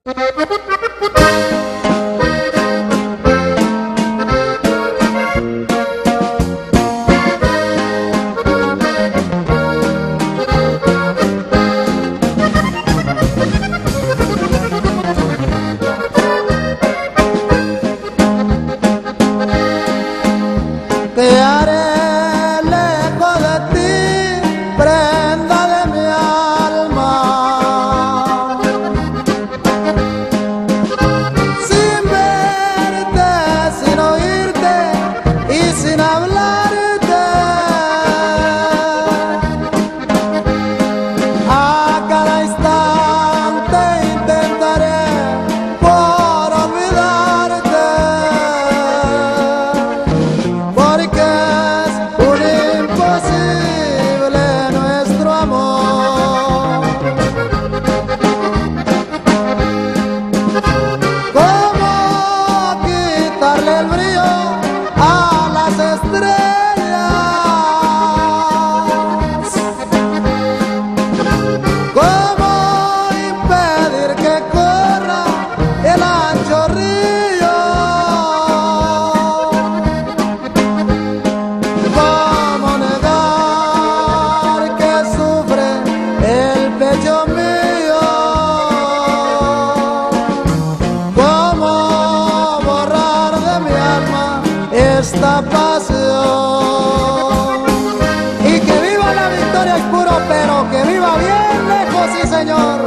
Te haré lejos de ti, prenda de mi alma, sin verte, sin oírte y sin hablarte. A cada instante intentaré por olvidarte, porque es un imposible nuestro amor. ¿Cómo quitarle el brillo a las estrellas? ¿Cómo impedir que corra el ancho río? ¿Cómo negar que sufre el pecho mío? ¿Cómo borrar de mi alma esta pasión? Y que viva la victoria es puro, pero que viva bien lejos, sí señor.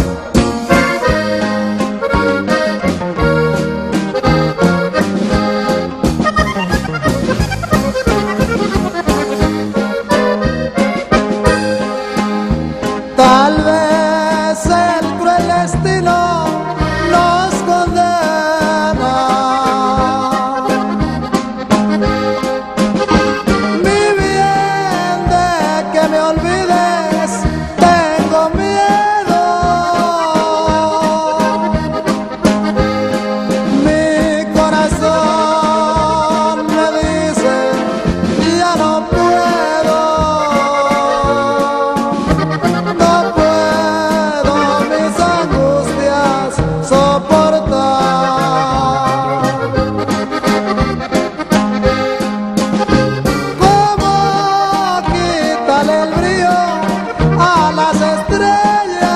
Tal vez el cruel destino nos condena. Mi bien, de que me olvides, tengo miedo. Mi corazón me dice, ya no puedo. No puedo mis angustias soportar. ¿Cómo quitarle el brillo a las estrellas?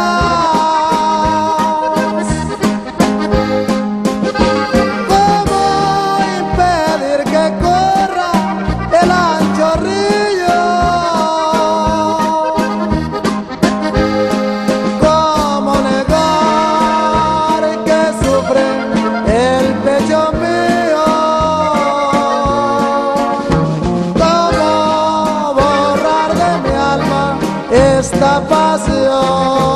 ¿Cómo impedir que corra el ancho río? ¿Cómo negar que sufre el pecho mío? ¿Cómo borrar de mi alma esta pasión?